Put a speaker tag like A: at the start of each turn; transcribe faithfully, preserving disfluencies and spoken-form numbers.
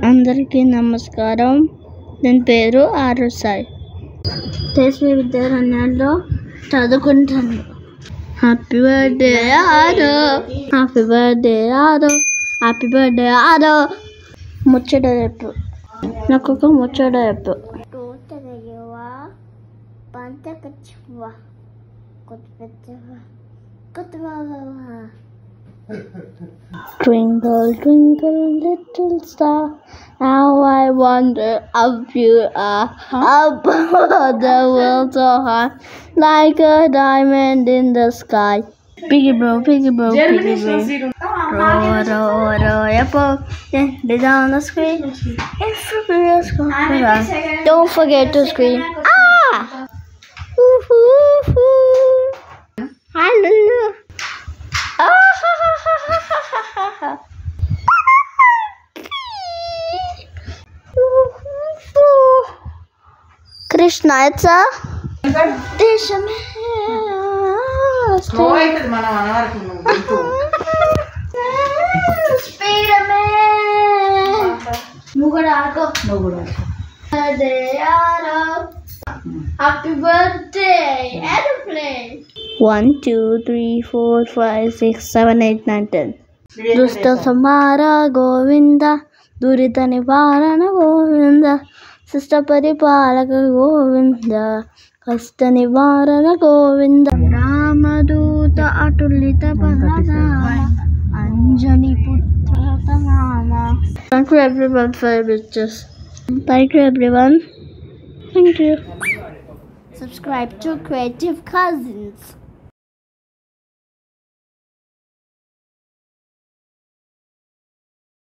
A: అందరికీ నమస్కారం. నేను పేరు ఆరవ్ సాయి. దేశ విద్యారణ్యంలో చదువుకుంటాను. Happy birthday Aarav, happy birthday Aarav, happy birthday Aarav. ముచ్చట చెప్పు, నాకు ఒక ముచ్చట చెప్పు. Twinkle, twinkle, little star, how I wonder if you are above the world so high, like a diamond in the sky. Piggy bro, piggy bro, piggy bro. Row, row, row, yep, yeah, down the screen. Don't forget to scream. Ah! Woo-hoo-hoo. Hallelujah. Krishna, it's a Desham. Happy birthday, airplane. One, two, three, four, five, six, seven, eight, nine, ten. Dusta Samara Govinda, Durita Nivarana Govinda, Sister Paripalaka Govinda, Kasta Nivarana Govinda, Ramaduta Atulita Parana, Anjani Putra Tanama. Thank you everyone for your wishes. Thank you everyone. Thank you. Subscribe to Creative Cousins.